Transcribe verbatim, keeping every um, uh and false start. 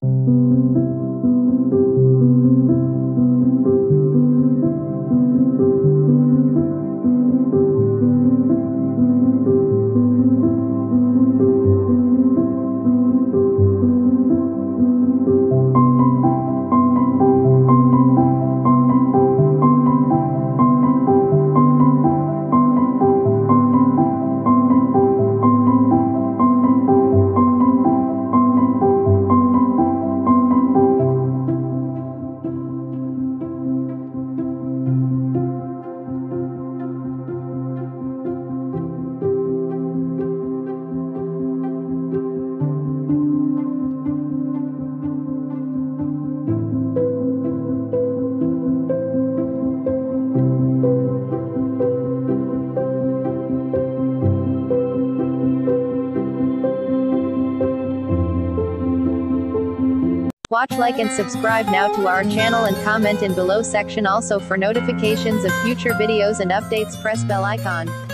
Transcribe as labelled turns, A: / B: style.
A: Watch, like and subscribe now to our channel and comment in below section also for notifications of future videos and updates. Press bell icon.